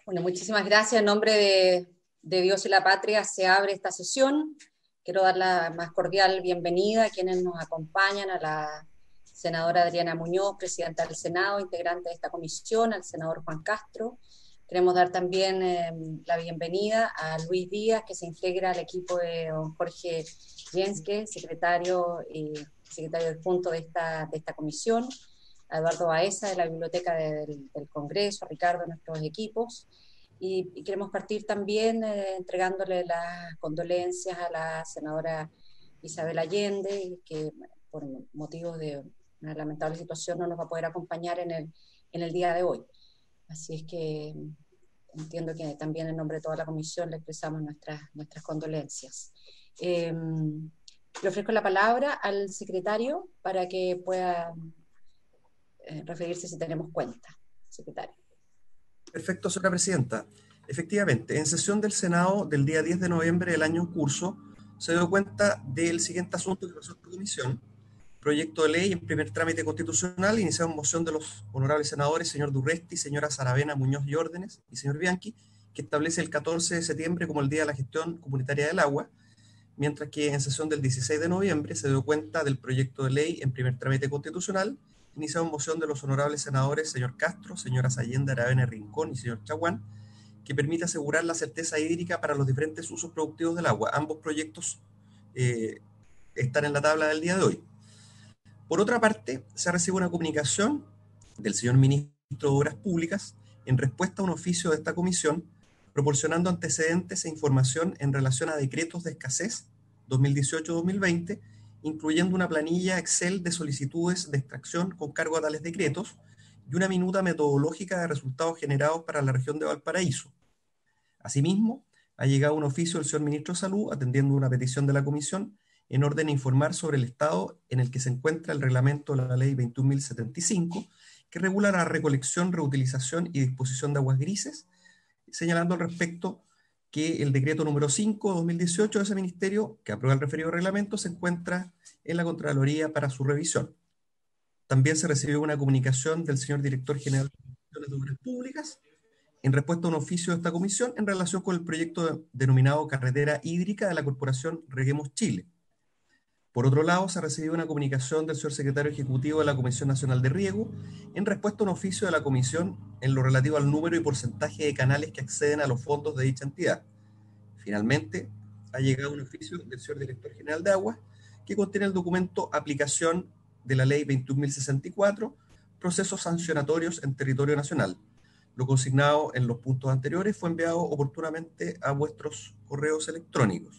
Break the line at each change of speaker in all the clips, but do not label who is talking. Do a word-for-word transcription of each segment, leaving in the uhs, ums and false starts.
Bueno, muchísimas gracias. En nombre de, de Dios y la Patria se abre esta sesión. Quiero dar la más cordial bienvenida a quienes nos acompañan, a la senadora Adriana Muñoz, presidenta del Senado, integrante de esta comisión, al senador Juan Castro. Queremos dar también eh, la bienvenida a Luis Díaz, que se integra al equipo de don Jorge Jenske, secretario y secretario adjunto de esta, de esta comisión, a Eduardo Baeza de la Biblioteca del, del Congreso, a Ricardo de nuestros equipos. Y, y queremos partir también eh, entregándole las condolencias a la senadora Isabel Allende, que por motivos de una lamentable situación no nos va a poder acompañar en el, en el día de hoy. Así es que entiendo que también en nombre de toda la comisión le expresamos nuestras, nuestras condolencias. Eh, le ofrezco la palabra al secretario para que pueda eh, referirse si tenemos cuenta. Secretario.
Perfecto, señora presidenta. Efectivamente, en sesión del Senado del día diez de noviembre del año en curso, se dio cuenta del siguiente asunto que pasó en la comisión. Proyecto de ley en primer trámite constitucional, iniciado en moción de los honorables senadores, señor Durresti, señora Saravena, Muñoz y Órdenes, y señor Bianchi, que establece el catorce de septiembre como el Día de la Gestión Comunitaria del Agua, mientras que en sesión del dieciséis de noviembre se dio cuenta del proyecto de ley en primer trámite constitucional, iniciado en moción de los honorables senadores señor Castro, señoras Allende, Aravena Rincón y señor Chaguán, que permite asegurar la certeza hídrica para los diferentes usos productivos del agua. Ambos proyectos eh, están en la tabla del día de hoy. Por otra parte, se recibe una comunicación del señor Ministro de Obras Públicas en respuesta a un oficio de esta comisión, proporcionando antecedentes e información en relación a decretos de escasez dos mil dieciocho a dos mil veinte, incluyendo una planilla Excel de solicitudes de extracción con cargo a tales decretos y una minuta metodológica de resultados generados para la región de Valparaíso. Asimismo, ha llegado un oficio del señor Ministro de Salud, atendiendo una petición de la comisión, en orden a informar sobre el estado en el que se encuentra el reglamento de la ley veintiún mil setenta y cinco, que regula la recolección, reutilización y disposición de aguas grises, señalando al respecto que el decreto número cinco de dos mil dieciocho de ese ministerio, que aprueba el referido reglamento, se encuentra en la Contraloría para su revisión. También se recibió una comunicación del señor Director General de Obras Públicas en respuesta a un oficio de esta comisión en relación con el proyecto de, denominado Carretera Hídrica de la Corporación Reguemos Chile. Por otro lado, se recibió una comunicación del señor Secretario Ejecutivo de la Comisión Nacional de Riego en respuesta a un oficio de la Comisión en lo relativo al número y porcentaje de canales que acceden a los fondos de dicha entidad. Finalmente, ha llegado un oficio del señor Director General de Aguas que contiene el documento Aplicación de la Ley veintiún mil sesenta y cuatro, Procesos Sancionatorios en Territorio Nacional. Lo consignado en los puntos anteriores fue enviado oportunamente a vuestros correos electrónicos.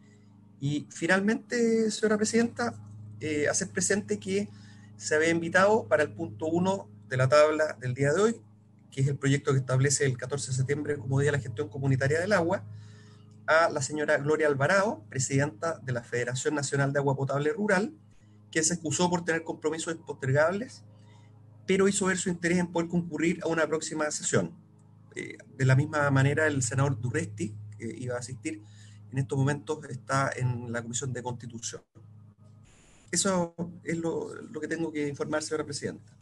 Y finalmente, señora presidenta, eh, hacer presente que se había invitado para el punto uno de la tabla del día de hoy, que es el proyecto que establece el catorce de septiembre como Día de la Gestión Comunitaria del Agua, a la señora Gloria Alvarado, presidenta de la Federación Nacional de Agua Potable Rural, que se excusó por tener compromisos impostergables, pero hizo ver su interés en poder concurrir a una próxima sesión. Eh, de la misma manera, el senador Durresti, que iba a asistir, en estos momentos está en la Comisión de Constitución. Eso es lo, lo que tengo que informar, señora presidenta.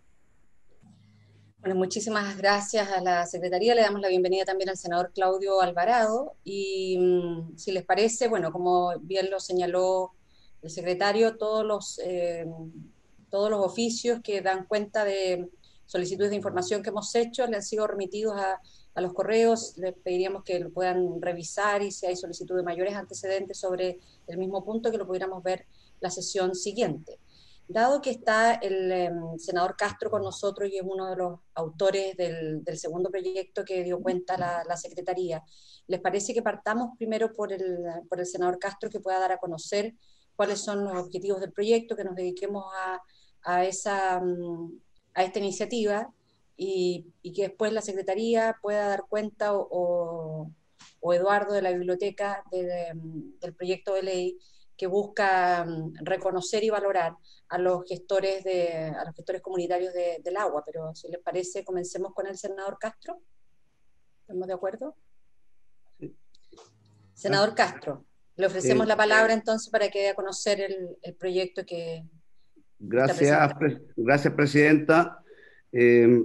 Bueno, muchísimas gracias a la Secretaría. Le damos la bienvenida también al senador Claudio Alvarado. Y mmm, si les parece, bueno, como bien lo señaló el secretario, todos los, eh, todos los oficios que dan cuenta de solicitudes de información que hemos hecho le han sido remitidos a, a los correos. Les pediríamos que lo puedan revisar y si hay solicitud de mayores antecedentes sobre el mismo punto, que lo pudiéramos ver la sesión siguiente. Dado que está el eh, senador Castro con nosotros y es uno de los autores del, del segundo proyecto que dio cuenta la, la Secretaría, ¿les parece que partamos primero por el, por el senador Castro, que pueda dar a conocer cuáles son los objetivos del proyecto, que nos dediquemos a, a, esa, a esta iniciativa y, y que después la Secretaría pueda dar cuenta o, o, o Eduardo de la Biblioteca de, de, del proyecto de ley que busca reconocer y valorar a los gestores de, a los gestores comunitarios de, del agua? Pero si les parece, comencemos con el senador Castro. ¿Estamos de acuerdo? Sí. Senador Castro, le ofrecemos eh, la palabra entonces para que dé a conocer el, el proyecto que
gracias, pre, gracias, presidenta. Eh,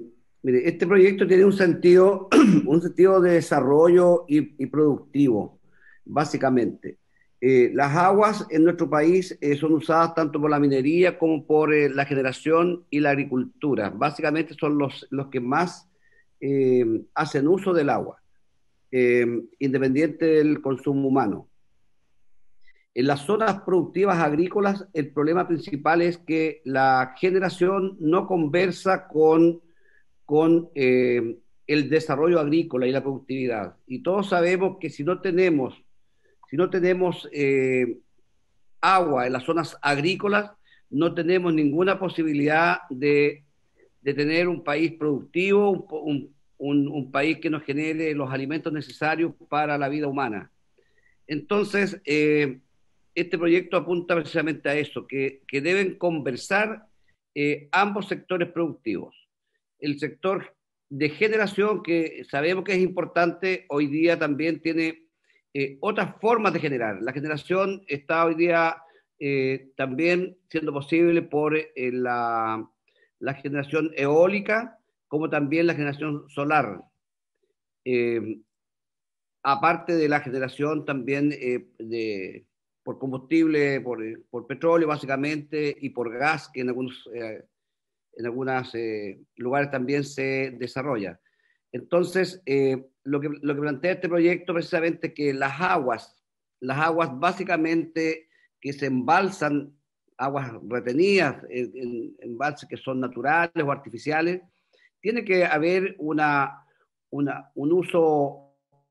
Mire, este proyecto tiene un sentido, un sentido de desarrollo y, y productivo, básicamente. Eh, las aguas en nuestro país eh, son usadas tanto por la minería como por eh, la generación y la agricultura. Básicamente son los, los que más eh, hacen uso del agua, eh, independiente del consumo humano. En las zonas productivas agrícolas, el problema principal es que la generación no conversa con con eh, el desarrollo agrícola y la productividad. Y todos sabemos que si no tenemos, si no tenemos eh, agua en las zonas agrícolas, no tenemos ninguna posibilidad de, de tener un país productivo, un, un, un, país que nos genere los alimentos necesarios para la vida humana. Entonces, eh, este proyecto apunta precisamente a eso, que, que deben conversar eh, ambos sectores productivos. El sector de generación, que sabemos que es importante, hoy día también tiene eh, otras formas de generar. La generación está hoy día eh, también siendo posible por eh, la, la generación eólica, como también la generación solar. Eh, aparte de la generación también eh, de, por combustible, por, por, petróleo básicamente, y por gas, que en algunos, eh, en algunos eh, lugares también se desarrolla. Entonces, eh, lo, que, lo que plantea este proyecto precisamente es que las aguas, las aguas básicamente que se embalsan, aguas retenidas, en embalses que son naturales o artificiales, tiene que haber una, una, un uso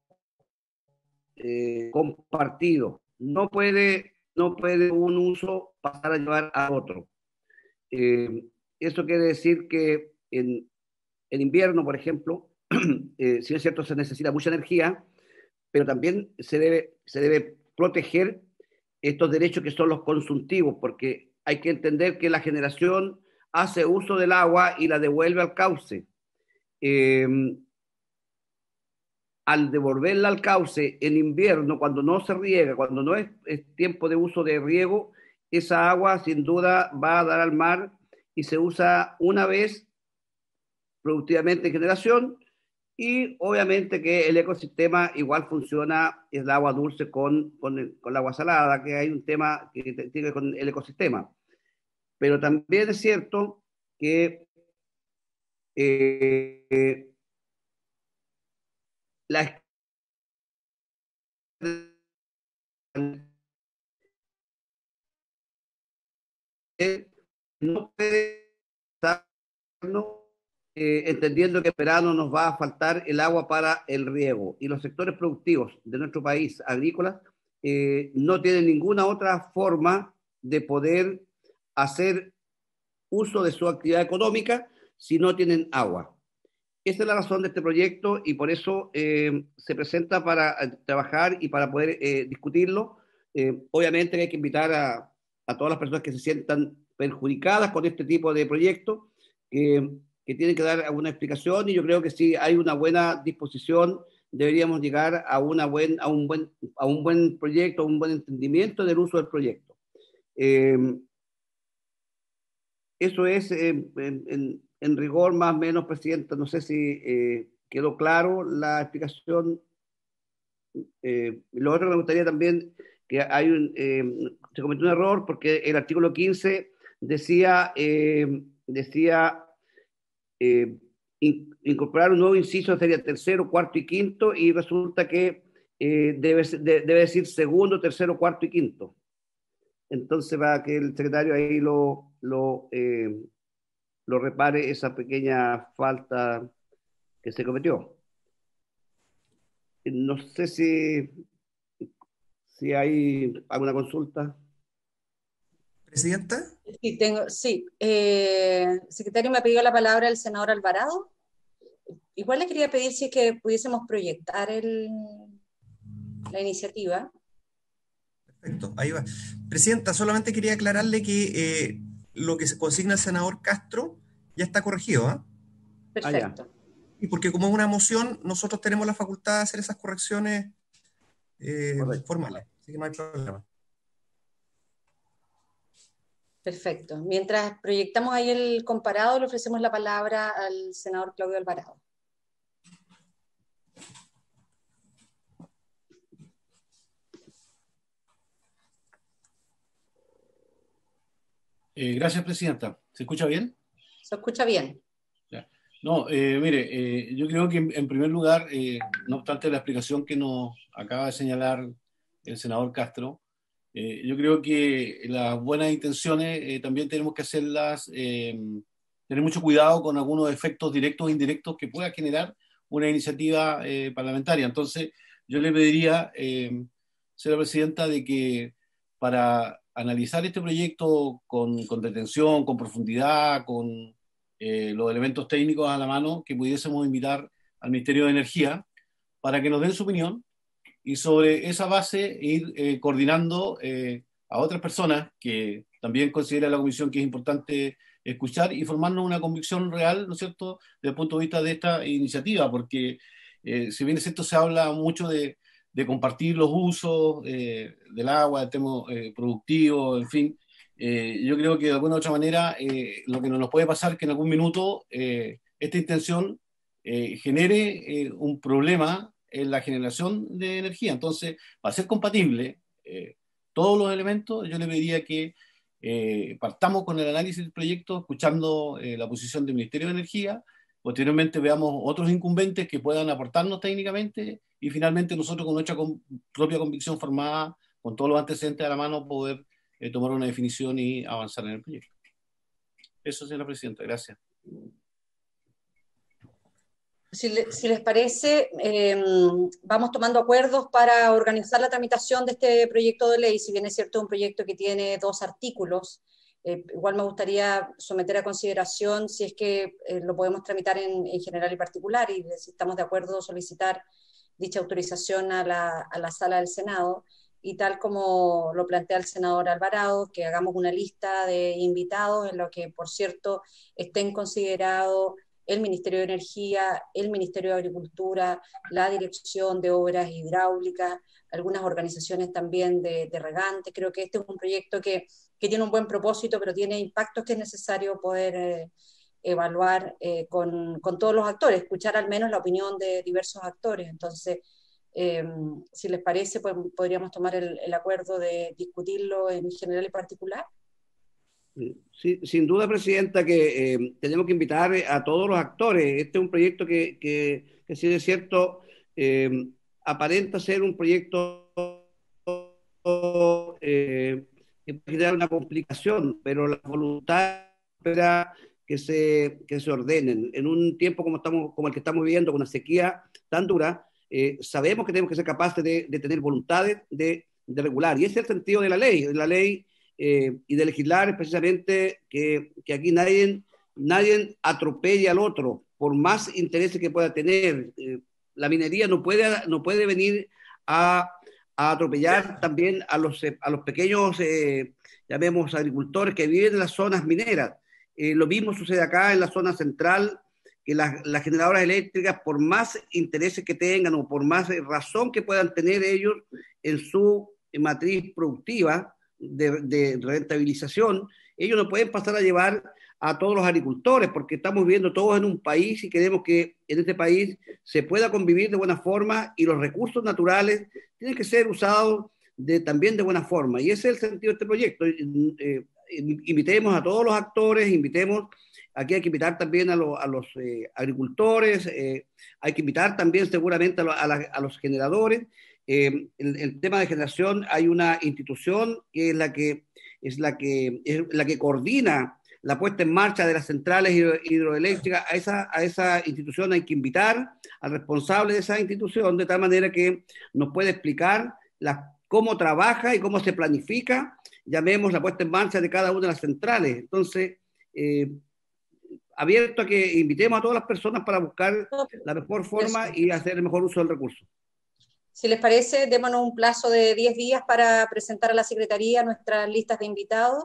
eh, compartido. No puede, no puede un uso pasar a llevar a otro. Eh, eso quiere decir que en, en invierno, por ejemplo, eh, si es cierto, se necesita mucha energía, pero también se debe, se debe proteger estos derechos que son los consultivos, porque hay que entender que la generación hace uso del agua y la devuelve al cauce. Eh, al devolverla al cauce en invierno, cuando no se riega, cuando no es, es, tiempo de uso de riego, esa agua sin duda va a dar al mar y se usa una vez productivamente en generación, y obviamente que el ecosistema igual funciona, es el agua dulce con, con, el, con el agua salada, que hay un tema que tiene que ver con el ecosistema. Pero también es cierto que eh, la no puede estar, ¿no? eh, entendiendo que en verano nos va a faltar el agua para el riego. Y los sectores productivos de nuestro país, agrícolas, eh, no tienen ninguna otra forma de poder hacer uso de su actividad económica si no tienen agua. Esa es la razón de este proyecto y por eso eh, se presenta para trabajar y para poder eh, discutirlo. Eh, obviamente hay que invitar a, a todas las personas que se sientan perjudicadas con este tipo de proyectos, que, que tienen que dar alguna explicación, y yo creo que si hay una buena disposición deberíamos llegar a, una buen, a, un, buen, a un buen proyecto, a un buen entendimiento del uso del proyecto. Eh, eso es eh, en, en, en, rigor más o menos, Presidenta. No sé si eh, quedó claro la explicación. Eh, lo otro que me gustaría también, que hay un, eh, se cometió un error porque el artículo quince decía, eh, decía eh, in, incorporar un nuevo inciso, sería tercero, cuarto y quinto, y resulta que eh, debe, de, debe decir segundo, tercero, cuarto y quinto. Entonces, para que el secretario ahí lo, lo, eh, lo repare esa pequeña falta que se cometió. No sé si, si hay alguna consulta.
¿Presidenta?
Sí, tengo, sí. Eh, secretario, me ha pedido la palabra el senador Alvarado. Igual le quería pedir si es que pudiésemos proyectar el, la iniciativa.
Perfecto, ahí va. Presidenta, solamente quería aclararle que eh, lo que se consigna el senador Castro ya está corregido, ¿eh?
Perfecto.
Ah, y porque como es una moción, nosotros tenemos la facultad de hacer esas correcciones eh, formales, así que no hay problema.
Perfecto. Mientras proyectamos ahí el comparado, le ofrecemos la palabra al senador Claudio Alvarado.
Eh, gracias, Presidenta. ¿Se escucha bien?
Se escucha bien.
Ya. No, eh, mire, eh, yo creo que en, en primer lugar, eh, no obstante la explicación que nos acaba de señalar el senador Castro, eh, yo creo que las buenas intenciones eh, también tenemos que hacerlas, eh, tener mucho cuidado con algunos efectos directos e indirectos que pueda generar una iniciativa eh, parlamentaria. Entonces, yo le pediría, eh, señora Presidenta, de que para analizar este proyecto con, con detención, con profundidad, con eh, los elementos técnicos a la mano, que pudiésemos invitar al Ministerio de Energía para que nos den su opinión y sobre esa base ir eh, coordinando eh, a otras personas que también considera la Comisión que es importante escuchar y formarnos una convicción real, ¿no es cierto?, desde el punto de vista de esta iniciativa, porque eh, si bien es cierto, se habla mucho de, de compartir los usos eh, del agua, del tema eh, productivo, en fin, eh, yo creo que de alguna u otra manera eh, lo que no nos puede pasar es que en algún minuto eh, esta intención eh, genere eh, un problema en la generación de energía. Entonces, para ser compatible eh, todos los elementos, yo le pediría que eh, partamos con el análisis del proyecto, escuchando eh, la posición del Ministerio de Energía, posteriormente veamos otros incumbentes que puedan aportarnos técnicamente y finalmente nosotros con nuestra con, propia convicción formada, con todos los antecedentes a la mano, poder eh, tomar una definición y avanzar en el proyecto. Eso, señora Presidenta. Gracias.
Si, le, si les parece, eh, vamos tomando acuerdos para organizar la tramitación de este proyecto de ley. Si bien es cierto, es un proyecto que tiene dos artículos, eh, igual me gustaría someter a consideración si es que eh, lo podemos tramitar en, en general y particular, y si estamos de acuerdo solicitar dicha autorización a la, a la sala del Senado, y tal como lo plantea el senador Alvarado, que hagamos una lista de invitados en lo que, por cierto, estén considerados el Ministerio de Energía, el Ministerio de Agricultura, la Dirección de Obras Hidráulicas, algunas organizaciones también de, de regantes. Creo que este es un proyecto que, que tiene un buen propósito, pero tiene impactos que es necesario poder eh, evaluar eh, con, con todos los actores, escuchar al menos la opinión de diversos actores. Entonces, eh, si les parece, pues podríamos tomar el, el acuerdo de discutirlo en general y particular.
Sí, sin duda, Presidenta, que eh, tenemos que invitar a todos los actores. Este es un proyecto que, que, que si es cierto, eh, aparenta ser un proyecto eh, que puede generar una complicación, pero la voluntad espera que se, que se ordenen. En un tiempo como, estamos, como el que estamos viviendo, con una sequía tan dura, eh, sabemos que tenemos que ser capaces de, de tener voluntades de, de regular. Y ese es el sentido de la ley. La ley Eh, y de legislar es precisamente que, que aquí nadie, nadie atropelle al otro, por más intereses que pueda tener. Eh, la minería no puede, no puede venir a, a atropellar también a los, a los pequeños, eh, llamemos agricultores que viven en las zonas mineras. Eh, lo mismo sucede acá en la zona central, que las, las generadoras eléctricas, por más intereses que tengan o por más razón que puedan tener ellos en su matriz productiva, De, de rentabilización, ellos no pueden pasar a llevar a todos los agricultores, porque estamos viviendo todos en un país y queremos que en este país se pueda convivir de buena forma y los recursos naturales tienen que ser usados de, también de buena forma. Y ese es el sentido de este proyecto. Eh, invitemos a todos los actores, invitemos, aquí hay que invitar también a, lo, a los eh, agricultores, eh, hay que invitar también seguramente a, lo, a, la, a los generadores. Eh, el, el tema de generación, hay una institución que es la que es la que es la que coordina la puesta en marcha de las centrales hidro, hidroeléctricas. A esa, a esa institución hay que invitar al responsable de esa institución, de tal manera que nos puede explicar la, cómo trabaja y cómo se planifica, llamemos, la puesta en marcha de cada una de las centrales. Entonces, eh, abierto a que invitemos a todas las personas para buscar la mejor forma y hacer el mejor uso del recurso.
Si les parece, démonos un plazo de diez días para presentar a la Secretaría nuestras listas de invitados,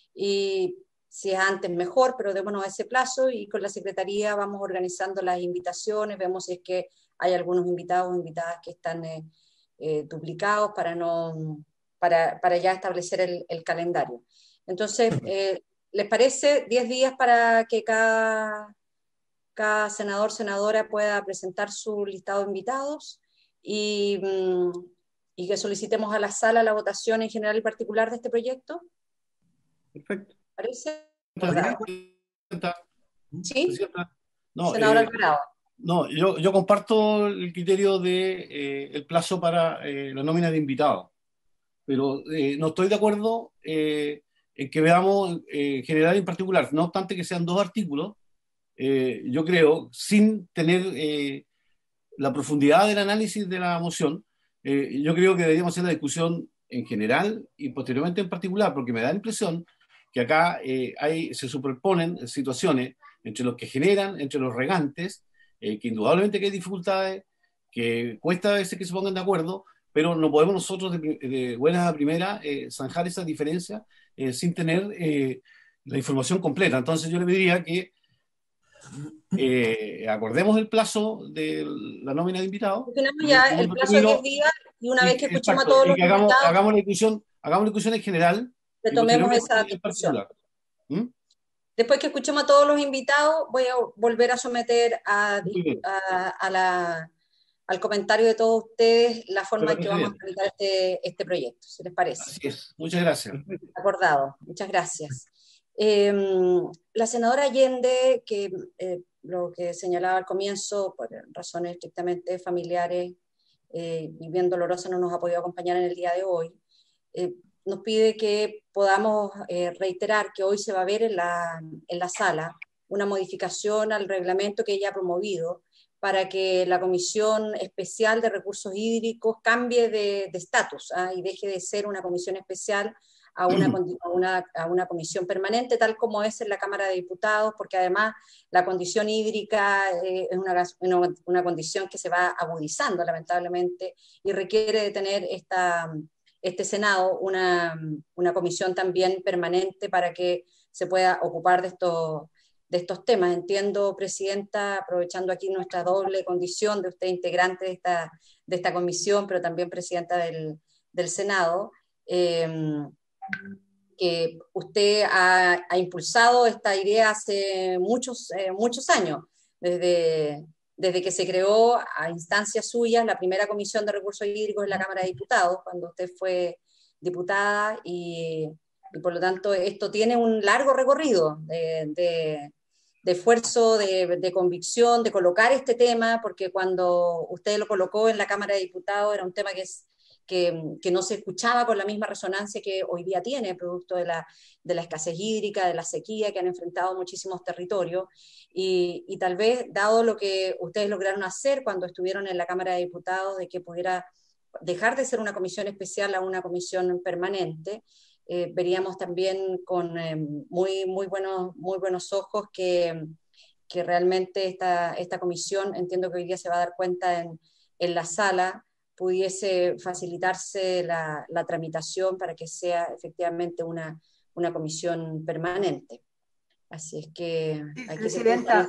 y si es antes mejor, pero démonos ese plazo, y con la Secretaría vamos organizando las invitaciones, vemos si es que hay algunos invitados o invitadas que están eh, eh, duplicados para, no, para, para ya establecer el, el calendario. Entonces, eh, ¿les parece diez días para que cada, cada senador, senadora pueda presentar su listado de invitados y, mm, y que solicitemos a la sala la votación en general y particular de este proyecto?
Perfecto.
¿Parece?
Presidenta,
¿Sí?
Presidenta. No,
Senador
eh,
Alvarado.
no, yo, yo comparto el criterio de eh, el plazo para eh, la nómina de invitados, pero eh, no estoy de acuerdo eh, en que veamos eh, general y en particular, no obstante que sean dos artículos, eh, yo creo, sin tener eh, la profundidad del análisis de la moción, eh, yo creo que deberíamos hacer la discusión en general y posteriormente en particular, porque me da la impresión que acá eh, hay, se superponen situaciones entre los que generan, entre los regantes, eh, que indudablemente que hay dificultades, que cuesta a veces que se pongan de acuerdo, pero no podemos nosotros de, de buenas a primeras eh, zanjar esa diferencia eh, sin tener eh, la información completa. Entonces yo le diría que eh, acordemos el plazo de la nómina de invitados.
Tenemos
Y en
ya el
segundo
plazo de
término,
diez días y una
y,
vez que escuchemos a
exacto,
todos
y
los
que hagamos,
invitados,
hagamos la discusión, hagamos la discusión en general y
retomemos
posteriormente
esa
en
discusión.
particular. ¿Mm?
Después que escuchemos a todos los invitados, voy a volver a someter a,
Muy bien.
a, a la, al comentario de todos ustedes la
Me
forma en que
parece
vamos a
bien.
tramitar este, este proyecto, si les parece.
Así es. Muchas gracias.
Acordado. Muchas gracias. Eh, la senadora Allende, que eh, lo que señalaba al comienzo, por razones estrictamente familiares eh, y bien dolorosas, no nos ha podido acompañar en el día de hoy, eh, nos pide que podamos eh, reiterar que hoy se va a ver en la, en la sala una modificación al reglamento que ella ha promovido para que la Comisión Especial de Recursos Hídricos cambie de estatus ¿ah? y deje de ser una comisión especial a una, a, una, a una comisión permanente, tal como es en la Cámara de Diputados, porque además la condición hídrica eh, es una, una, una condición que se va agudizando, lamentablemente, y requiere de tener esta, este Senado una, una comisión también permanente para que se pueda ocupar de estos, de estos temas. Entiendo, Presidenta, aprovechando aquí nuestra doble condición de usted integrante de esta, de esta comisión, pero también Presidenta del, del Senado, eh, que usted ha, ha, impulsado esta idea hace muchos, eh, muchos años, desde, desde que se creó a instancias suyas la primera Comisión de Recursos Hídricos en la Cámara de Diputados, cuando usted fue diputada, y, y por lo tanto esto tiene un largo recorrido de, de, de esfuerzo, de, de convicción, de colocar este tema, porque cuando usted lo colocó en la Cámara de Diputados era un tema que es Que, que no se escuchaba con la misma resonancia que hoy día tiene, producto de la, de la escasez hídrica, de la sequía que han enfrentado muchísimos territorios, y, y tal vez, dado lo que ustedes lograron hacer cuando estuvieron en la Cámara de Diputados, de que pudiera dejar de ser una comisión especial a una comisión permanente, eh, veríamos también con eh, muy, muy, buenos, muy buenos ojos que, que realmente esta, esta comisión, entiendo que hoy día se va a dar cuenta en, en la sala, pudiese facilitarse la, la tramitación para que sea efectivamente una, una comisión permanente. Así es que...
Sí,
aquí
Presidenta.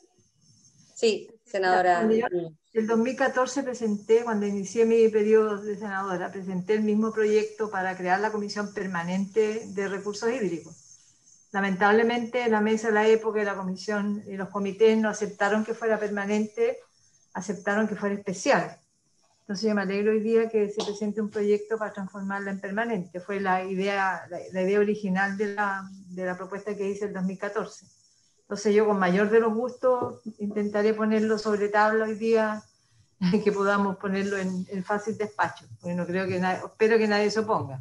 Se... Sí, senadora.
El dos mil catorce presenté, cuando inicié mi periodo de senadora, presenté el mismo proyecto para crear la Comisión Permanente de Recursos Hídricos. Lamentablemente, la mesa de la época y la comisión y los comités no aceptaron que fuera permanente, aceptaron que fuera especial. Entonces yo me alegro hoy día que se presente un proyecto para transformarla en permanente. Fue la idea, la, la idea original de la, de la propuesta que hice el dos mil catorce. Entonces yo con mayor de los gustos intentaré ponerlo sobre tabla hoy día, que podamos ponerlo en, en fácil despacho, porque no creo que nadie, espero que nadie se oponga.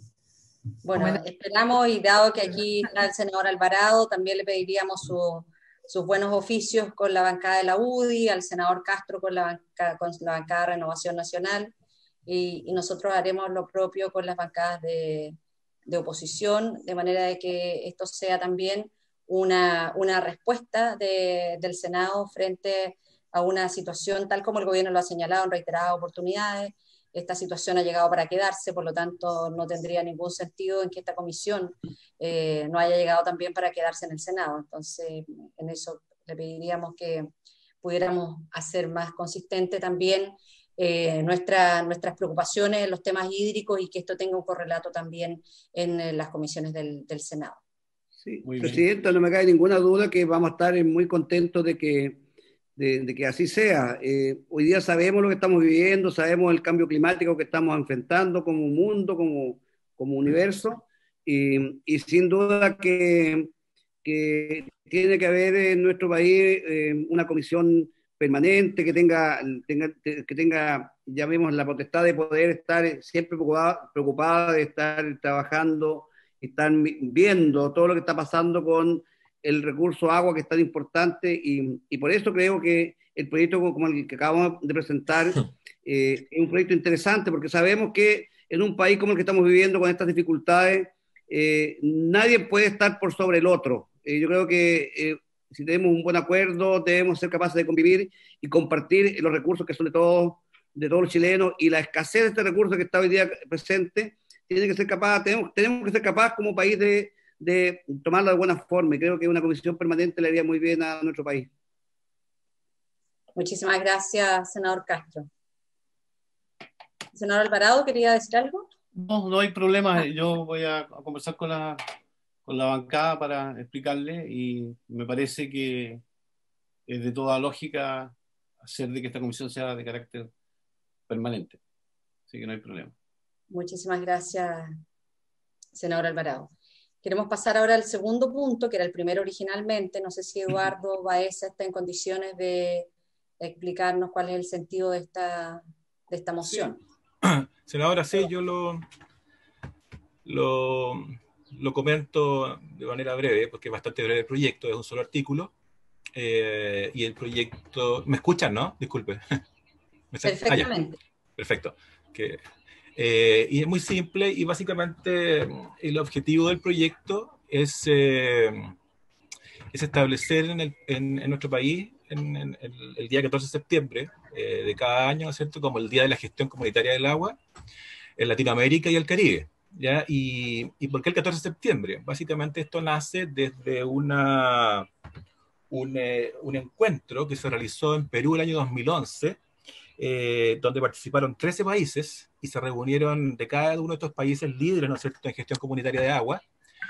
Bueno, esperamos, y dado que aquí está el senador Alvarado, también le pediríamos su... sus buenos oficios con la bancada de la U D I, al senador Castro con la bancada, con la bancada de Renovación Nacional, y, y nosotros haremos lo propio con las bancadas de, de oposición, de manera de que esto sea también una, una respuesta de, del Senado frente a una situación tal como el gobierno lo ha señalado en reiteradas oportunidades. Esta situación ha llegado para quedarse, por lo tanto no tendría ningún sentido en que esta comisión eh, no haya llegado también para quedarse en el Senado. Entonces, en eso le pediríamos que pudiéramos hacer más consistente también eh, nuestra, nuestras preocupaciones en los temas hídricos y que esto tenga un correlato también en eh, las comisiones del, del Senado.
Sí,
Muy bien.
Presidenta, no me cae ninguna duda que vamos a estar muy contentos de que, de, de que así sea. Eh, hoy día sabemos lo que estamos viviendo, sabemos el cambio climático que estamos enfrentando como mundo, como, como universo, y, y sin duda que, que tiene que haber en nuestro país eh, una comisión permanente que tenga, tenga, que tenga, ya vemos, la potestad de poder estar siempre preocupada, preocupada de estar trabajando, están viendo todo lo que está pasando con el recurso agua, que es tan importante, y, y por eso creo que el proyecto como el que acabamos de presentar eh, es un proyecto interesante, porque sabemos que en un país como el que estamos viviendo, con estas dificultades, eh, nadie puede estar por sobre el otro. Eh, yo creo que eh, si tenemos un buen acuerdo, debemos ser capaces de convivir y compartir los recursos que son de todos, de todos los chilenos, y la escasez de este recurso que está hoy día presente, tiene que ser capaz, tenemos, tenemos que ser capaces como país de, de tomarla de buena forma, y creo que una comisión permanente le haría muy bien a nuestro país.
Muchísimas gracias, senador Castro. Senador Alvarado, ¿quería decir algo?
No, no hay problema. Yo voy a, a conversar con la, con la bancada para explicarle, y me parece que es de toda lógica hacer de que esta comisión sea de carácter permanente. Así que no hay problema.
Muchísimas gracias, senador Alvarado. Queremos pasar ahora al segundo punto, que era el primero originalmente. No sé si Eduardo Baeza está en condiciones de explicarnos cuál es el sentido de esta, de esta moción.
Sí. Senadora, sí, yo lo, lo, lo comento de manera breve, porque es bastante breve el proyecto, es un solo artículo. Eh, y el proyecto... ¿Me escuchan, no? Disculpe.
Perfectamente.
Ah, perfecto. Que, eh, y es muy simple, y básicamente el objetivo del proyecto es, eh, es establecer en, el, en, en nuestro país en, en, en el día catorce de septiembre eh, de cada año, ¿no es cierto?, como el Día de la Gestión Comunitaria del Agua en Latinoamérica y el Caribe. ¿Ya? Y, ¿Y por qué el catorce de septiembre? Básicamente esto nace desde una, un, eh, un encuentro que se realizó en Perú el año dos mil once, Eh, donde participaron trece países y se reunieron de cada uno de estos países líderes, ¿no es cierto?, en gestión comunitaria de agua,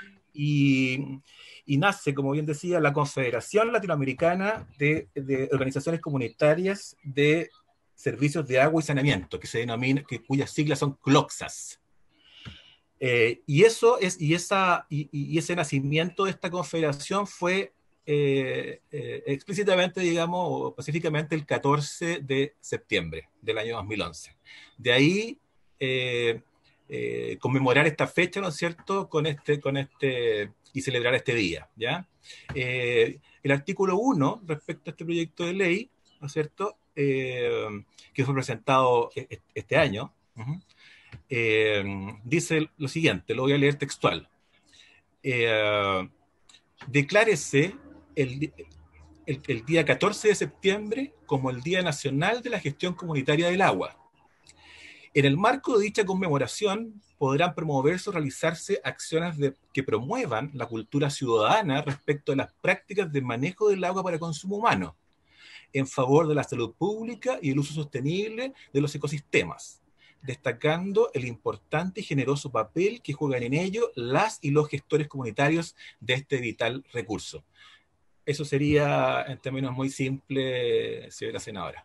y, y nace, como bien decía, la Confederación Latinoamericana de, de Organizaciones Comunitarias de Servicios de Agua y Saneamiento, que se denomina, que, cuyas siglas son CLOCSAS. Eh, y, eso es, y, esa, y, y ese nacimiento de esta confederación fue Eh, eh, explícitamente, digamos, o específicamente el catorce de septiembre del año dos mil once. De ahí eh, eh, conmemorar esta fecha, ¿no es cierto?, con este, con este, y celebrar este día, ¿ya? Eh, el artículo uno, respecto a este proyecto de ley, ¿no es cierto?, eh, que fue presentado este año, uh-huh, eh, dice lo siguiente, lo voy a leer textual. Eh, declárese El, el, el día catorce de septiembre como el Día Nacional de la Gestión Comunitaria del Agua. En el marco de dicha conmemoración podrán promoverse o realizarse acciones de, que promuevan la cultura ciudadana respecto a las prácticas de manejo del agua para consumo humano, en favor de la salud pública y el uso sostenible de los ecosistemas, destacando el importante y generoso papel que juegan en ello las y los gestores comunitarios de este vital recurso. Eso sería, en términos muy simples, señora senadora.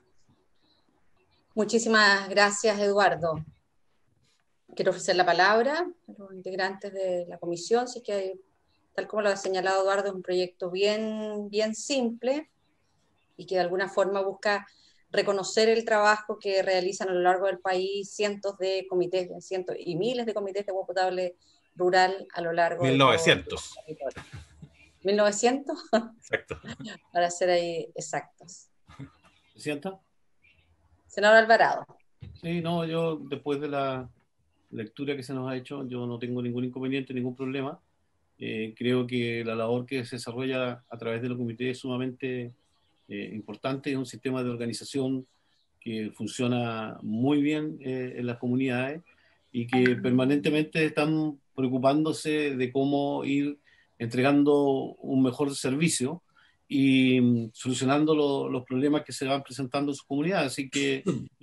Muchísimas gracias, Eduardo. Quiero ofrecer la palabra a los integrantes de la comisión. Sí que, hay, tal como lo ha señalado Eduardo, es un proyecto bien, bien simple y que de alguna forma busca reconocer el trabajo que realizan a lo largo del país cientos de comités, cientos y miles de comités de agua potable rural a lo largo
mil novecientos.
de todo el territorio. ¿mil novecientos?
Exacto.
Para ser ahí exactos.
¿Se sienta?
Senador Alvarado.
Sí, no, yo después de la lectura que se nos ha hecho, yo no tengo ningún inconveniente, ningún problema. Eh, creo que la labor que se desarrolla a través de los comités es sumamente eh, importante. Es un sistema de organización que funciona muy bien eh, en las comunidades y que permanentemente están preocupándose de cómo ir entregando un mejor servicio y solucionando lo, los problemas que se van presentando en sus comunidades. Así que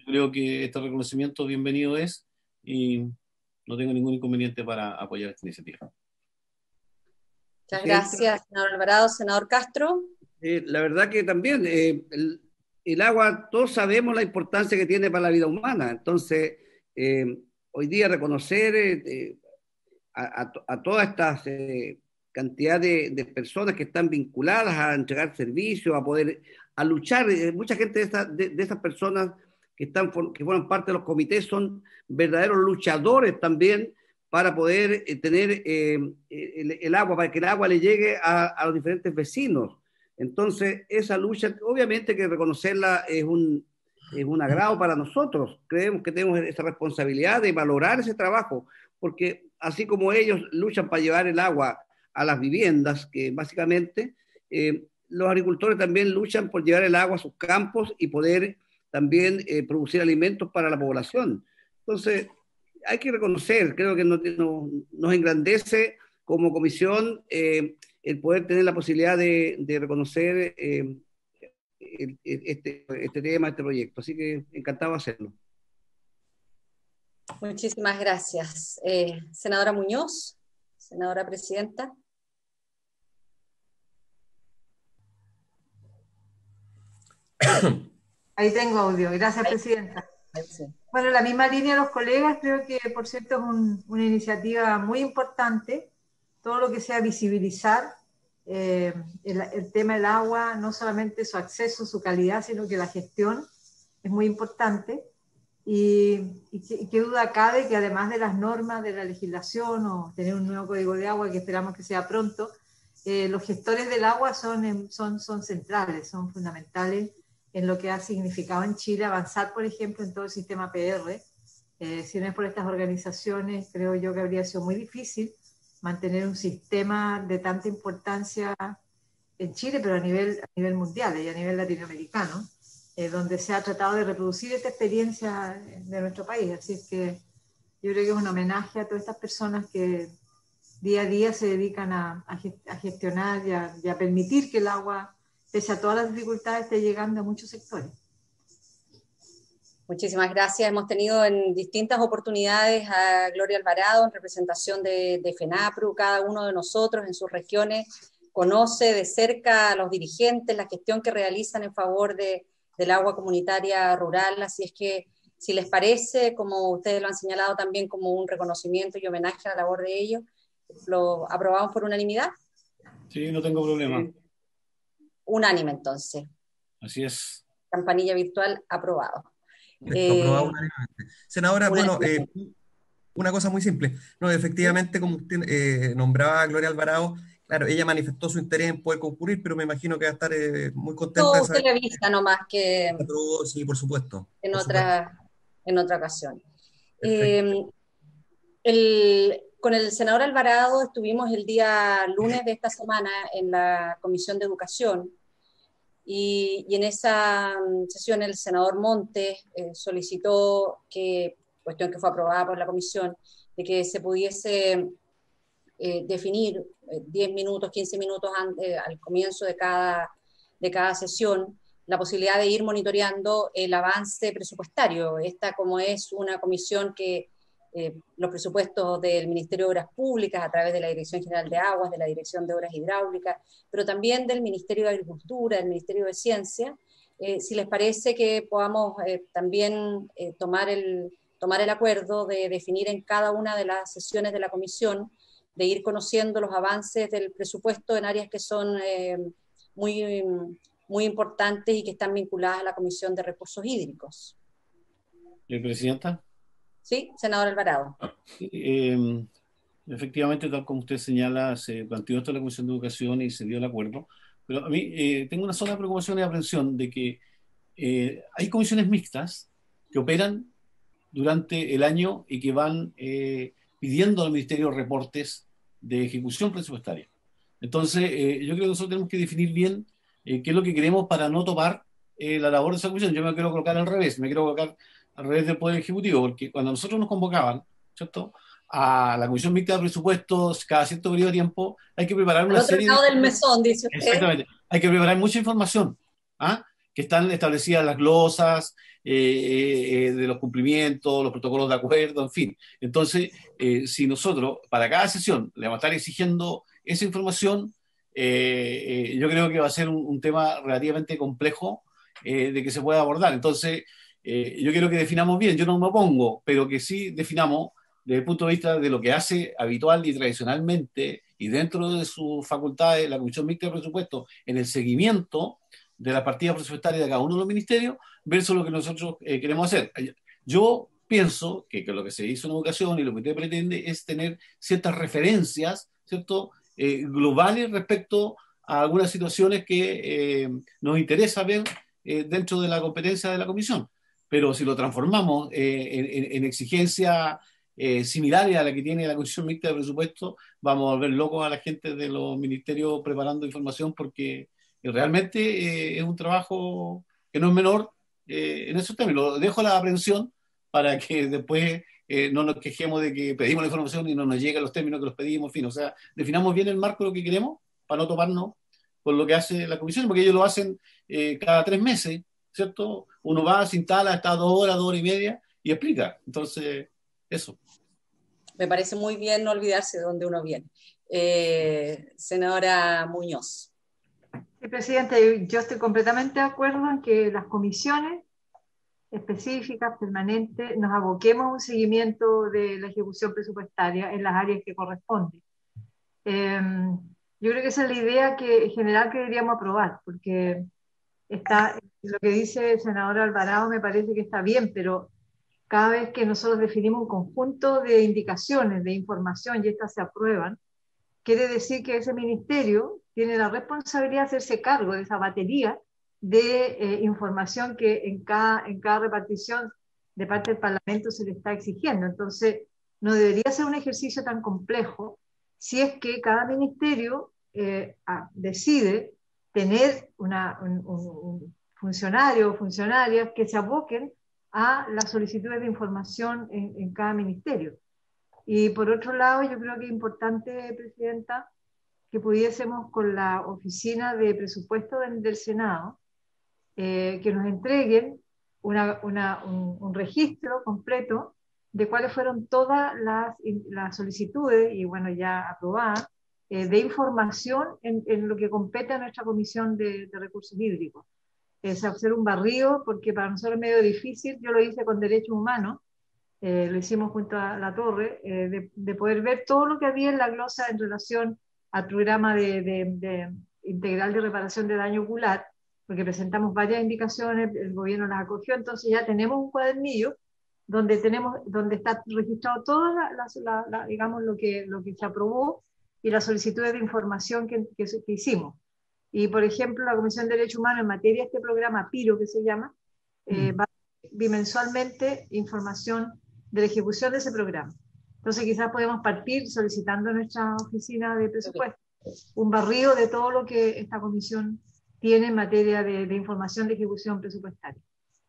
creo que este reconocimiento bienvenido es y no tengo ningún inconveniente para apoyar esta iniciativa.
Muchas gracias, senador Alvarado. Senador Castro.
Eh, la verdad que también eh, el, el agua, todos sabemos la importancia que tiene para la vida humana. Entonces, eh, hoy día reconocer eh, a, a, a toda esta eh, cantidad de, de personas que están vinculadas a entregar servicios, a poder, a luchar, eh, mucha gente de, esta, de, de esas personas que, están, que forman parte de los comités son verdaderos luchadores también para poder eh, tener eh, el, el agua, para que el agua le llegue a, a los diferentes vecinos. Entonces, esa lucha, obviamente que reconocerla es un, es un agrado para nosotros. Creemos que tenemos esa responsabilidad de valorar ese trabajo, porque así como ellos luchan para llevar el agua a las viviendas, que básicamente eh, los agricultores también luchan por llevar el agua a sus campos y poder también eh, producir alimentos para la población. Entonces, hay que reconocer, creo que nos, nos, nos engrandece como comisión eh, el poder tener la posibilidad de, de reconocer eh, el, este, este tema, este proyecto. Así que encantado de hacerlo.
Muchísimas gracias. Eh, senadora Muñoz, senadora presidenta.
Ahí tengo audio. Gracias, presidenta. Bueno, la misma línea de los colegas, creo que, por cierto, es un, una iniciativa muy importante. Todo lo que sea visibilizar eh, el, el tema del agua, no solamente su acceso, su calidad, sino que la gestión es muy importante. Y, y, qué, y qué duda cabe que además de las normas de la legislación o tener un nuevo código de agua que esperamos que sea pronto, eh, los gestores del agua son, son, son centrales, son fundamentales en lo que ha significado en Chile avanzar, por ejemplo, en todo el sistema P R. Eh, si no es por estas organizaciones, creo yo que habría sido muy difícil mantener un sistema de tanta importancia en Chile, pero a nivel, a nivel mundial y a nivel latinoamericano, eh, donde se ha tratado de reproducir esta experiencia de nuestro país. Así es que yo creo que es un homenaje a todas estas personas que día a día se dedican a, a gestionar y a, y a permitir que el agua, pese a todas las dificultades, esté llegando a muchos sectores.
Muchísimas gracias. Hemos tenido en distintas oportunidades a Gloria Alvarado en representación de, de FENAPRU. Cada uno de nosotros en sus regiones conoce de cerca a los dirigentes, la gestión que realizan en favor de, del agua comunitaria rural. Así es que, si les parece, como ustedes lo han señalado también como un reconocimiento y homenaje a la labor de ellos, ¿lo aprobamos por unanimidad?
Sí, no tengo problema.
Sí. Unánime, entonces.
Así es.
Campanilla virtual, aprobado.
Esto aprobado unánimemente. Senadora, bueno, eh, una cosa muy simple. No, efectivamente, como usted eh, nombraba a Gloria Alvarado, claro, ella manifestó su interés en poder concurrir, pero me imagino que va a estar eh, muy contenta.
No, usted le avisa nomás que...
Sí, por supuesto.
En,
por
otra,
supuesto.
en otra ocasión. Eh, el, con el senador Alvarado estuvimos el día lunes de esta semana en la Comisión de Educación. Y, y en esa sesión el senador Montes eh, solicitó que, cuestión que fue aprobada por la comisión, de que se pudiese eh, definir eh, diez minutos, quince minutos antes, al comienzo de cada, de cada sesión, la posibilidad de ir monitoreando el avance presupuestario. Esta, como es una comisión que eh, los presupuestos del Ministerio de Obras Públicas a través de la Dirección General de Aguas, de la Dirección de Obras Hidráulicas, pero también del Ministerio de Agricultura, del Ministerio de Ciencia, eh, si les parece que podamos eh, también eh, tomar, el, tomar el acuerdo de definir en cada una de las sesiones de la comisión, de ir conociendo los avances del presupuesto en áreas que son eh, muy, muy importantes y que están vinculadas a la Comisión de Recursos Hídricos.
¿Y Presidenta?
Sí, senador Alvarado.
Eh, efectivamente, tal como usted señala, se planteó esto en la Comisión de Educación y se dio el acuerdo, pero a mí eh, tengo una sola preocupación y aprensión de que eh, hay comisiones mixtas que operan durante el año y que van eh, pidiendo al Ministerio reportes de ejecución presupuestaria. Entonces, eh, yo creo que nosotros tenemos que definir bien eh, qué es lo que queremos para no topar eh, la labor de esa comisión. Yo me quiero colocar al revés, me quiero colocar al revés del Poder Ejecutivo, porque cuando nosotros nos convocaban, ¿cierto?, a la Comisión Mixta de Presupuestos cada cierto periodo de tiempo, hay que preparar una
Al otro
serie
lado
de...
del mesón, dice usted.
Exactamente. Hay que preparar mucha información, ¿ah? que están establecidas las glosas eh, eh, de los cumplimientos, los protocolos de acuerdo, en fin. Entonces, eh, si nosotros para cada sesión le vamos a estar exigiendo esa información, eh, eh, yo creo que va a ser un, un tema relativamente complejo eh, de que se pueda abordar. Entonces, eh, yo quiero que definamos bien, yo no me opongo, pero que sí definamos desde el punto de vista de lo que hace habitual y tradicionalmente y dentro de sus facultades la Comisión Mixta de Presupuesto en el seguimiento de la partida presupuestaria de cada uno de los ministerios versus lo que nosotros eh, queremos hacer. Yo pienso que, que lo que se hizo en educación y lo que usted pretende es tener ciertas referencias, ¿cierto?, eh, globales respecto a algunas situaciones que eh, nos interesa ver eh, dentro de la competencia de la comisión. Pero si lo transformamos eh, en, en exigencias eh, similares a la que tiene la Comisión Mixta de Presupuesto, vamos a volver locos a la gente de los ministerios preparando información, porque realmente eh, es un trabajo que no es menor eh, en esos términos. Lo dejo a la aprehensión para que después eh, no nos quejemos de que pedimos la información y no nos llegan los términos que los pedimos, en fin. O sea, definamos bien el marco de lo que queremos para no toparnos con lo que hace la comisión, porque ellos lo hacen eh, cada tres meses, ¿cierto? Uno va, se instala, está dos horas, dos horas y media y explica. Entonces, eso.
Me parece muy bien no olvidarse de dónde uno viene. Eh, senadora Muñoz.
Sí, presidente, yo estoy completamente de acuerdo en que las comisiones específicas, permanentes, nos aboquemos a un seguimiento de la ejecución presupuestaria en las áreas que corresponden. Eh, yo creo que esa es la idea que, en general, que deberíamos aprobar, porque está, lo que dice el senador Alvarado me parece que está bien, pero cada vez que nosotros definimos un conjunto de indicaciones, de información, y estas se aprueban, quiere decir que ese ministerio tiene la responsabilidad de hacerse cargo de esa batería de eh, información que en cada, en cada repartición de parte del Parlamento se le está exigiendo. Entonces, no debería ser un ejercicio tan complejo si es que cada ministerio eh, ah, decide tener una, un, un funcionario o funcionarias que se aboquen a las solicitudes de información en, en cada ministerio. Y por otro lado, yo creo que es importante, Presidenta, que pudiésemos con la Oficina de Presupuesto del, del Senado, eh, que nos entreguen una, una, un, un registro completo de cuáles fueron todas las, las solicitudes, y bueno, ya aprobadas, eh, de información en, en lo que compete a nuestra Comisión de, de Recursos Hídricos. Es hacer un barrido, porque para nosotros es medio difícil, yo lo hice con Derechos Humanos, Eh, lo hicimos junto a la Torre, eh, de, de poder ver todo lo que había en la glosa en relación al programa de, de, de integral de reparación de daño ocular, porque presentamos varias indicaciones, el gobierno las acogió, entonces ya tenemos un cuadernillo donde, tenemos, donde está registrado todo la, la, la, la, digamos, lo que, lo que se aprobó y las solicitudes de información que, que, que hicimos. Y, por ejemplo, la Comisión de Derechos Humanos en materia de este programa PIRO, que se llama, eh, va bimensualmente información de la ejecución de ese programa. Entonces quizás podemos partir solicitando a nuestra oficina de presupuesto un barrido de todo lo que esta comisión tiene en materia de, de información de ejecución presupuestaria.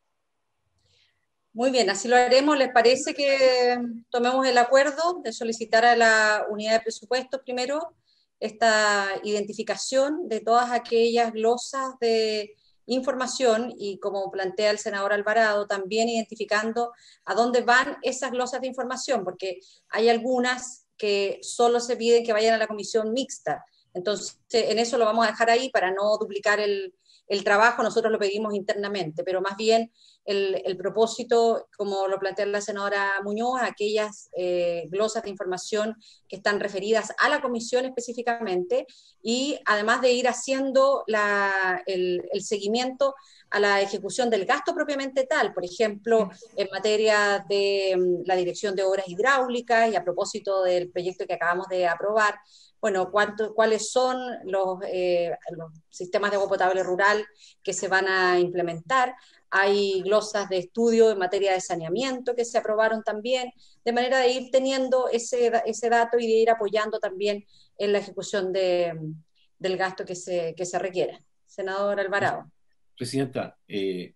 Muy bien, así lo haremos. ¿Les parece que tomemos el acuerdo de solicitar a la unidad de presupuestos primero esta identificación de todas aquellas glosas de información y, como plantea el senador Alvarado, también identificando a dónde van esas glosas de información, porque hay algunas que solo se piden que vayan a la comisión mixta? Entonces, en eso lo vamos a dejar ahí para no duplicar el, el trabajo. Nosotros lo pedimos internamente, pero más bien el, el propósito, como lo plantea la senadora Muñoz, aquellas eh, glosas de información que están referidas a la comisión específicamente, y además de ir haciendo la, el, el seguimiento a la ejecución del gasto propiamente tal, por ejemplo, en materia de um, la dirección de obras hidráulicas, y a propósito del proyecto que acabamos de aprobar, bueno, cuánto, cuáles son los, eh, los sistemas de agua potable rural que se van a implementar. Hay glosas de estudio en materia de saneamiento que se aprobaron también, de manera de ir teniendo ese, ese dato y de ir apoyando también en la ejecución de, del gasto que se, que se requiera. Senador Alvarado.
Presidenta, eh,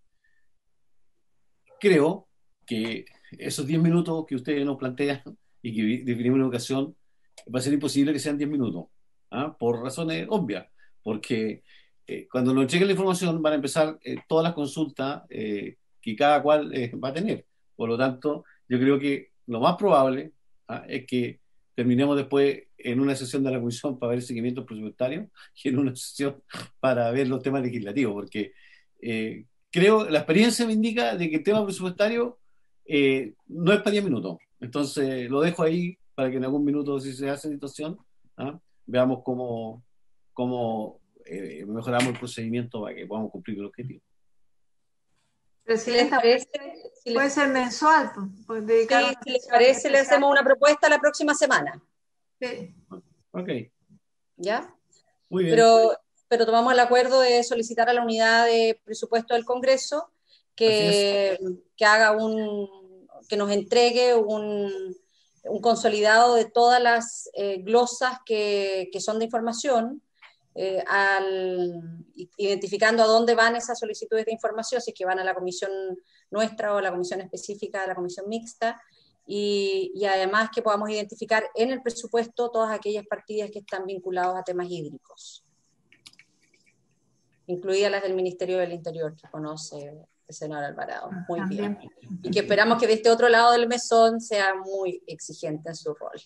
creo que esos diez minutos que ustedes nos plantean y que definimos en ocasión, va a ser imposible que sean diez minutos, ¿ah? Por razones obvias, porque eh, cuando nos entreguen la información van a empezar eh, todas las consultas eh, que cada cual eh, va a tener. Por lo tanto, yo creo que lo más probable ¿ah? es que terminemos después en una sesión de la comisión para ver el seguimiento presupuestario y en una sesión para ver los temas legislativos, porque eh, creo, la experiencia me indica de que el tema presupuestario eh, no es para diez minutos. Entonces lo dejo ahí para que en algún minuto, si se hace situación, ¿ah? veamos cómo, cómo eh, mejoramos el procedimiento para que podamos cumplir el objetivo.
Presidenta,
parece, si
puede
les,
ser mensual. Pues,
sí, si les parece, le hacemos una propuesta la próxima semana.
Sí.
Ok.
¿Ya?
Muy bien.
Pero, pero tomamos el acuerdo de solicitar a la unidad de presupuesto del Congreso que, que haga un, que nos entregue un, un consolidado de todas las eh, glosas que, que son de información, eh, al, identificando a dónde van esas solicitudes de información, si es que van a la comisión nuestra o a la comisión específica de la comisión mixta, y, y además que podamos identificar en el presupuesto todas aquellas partidas que están vinculadas a temas hídricos, incluidas las del Ministerio del Interior, que conoce el senador Alvarado muy
También.
bien, y que esperamos que de este otro lado del mesón sea muy exigente en su rol.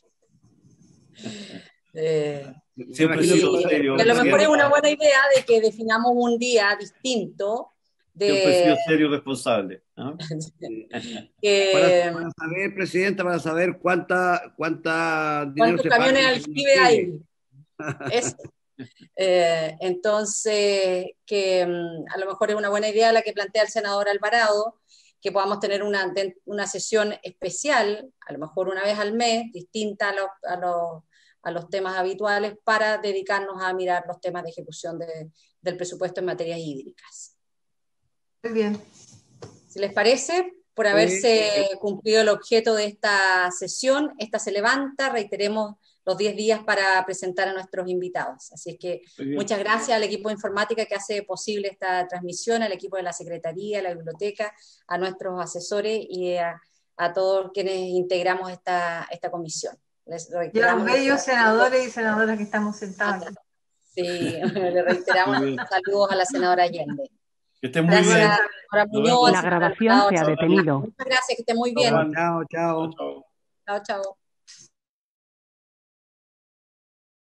Eh,
Siempre
y,
he sido serio.
y a lo mejor es
Siempre
una buena idea de que definamos un día distinto
he
de
sido serio y responsable. ¿no?
que,
Para, para saber, Presidenta, para saber cuánta, cuánta dinero
cuántos
se
camiones
paga.
aljibe hay. Es, eh, entonces, que um, a lo mejor es una buena idea la que plantea el senador Alvarado, que podamos tener una, una sesión especial, a lo mejor una vez al mes, distinta a los, a los, a los temas habituales, para dedicarnos a mirar los temas de ejecución de, del presupuesto en materias hídricas.
Muy bien.
Si les parece, por haberse cumplido el objeto de esta sesión, esta se levanta, reiteremos los diez días para presentar a nuestros invitados. Así es que muchas gracias al equipo de informática que hace posible esta transmisión, al equipo de la Secretaría, la Biblioteca, a nuestros asesores y a, a todos quienes integramos esta, esta comisión. Les
y a los bellos senadores y senadoras que estamos sentados aquí.
Sí, le reiteramos nuestros saludos a la senadora Allende.
Que estén muy bien.
Muñoz,
la grabación se ha detenido.
Muchas gracias, que estén muy bien.
Chao, chao.
Chao, chao.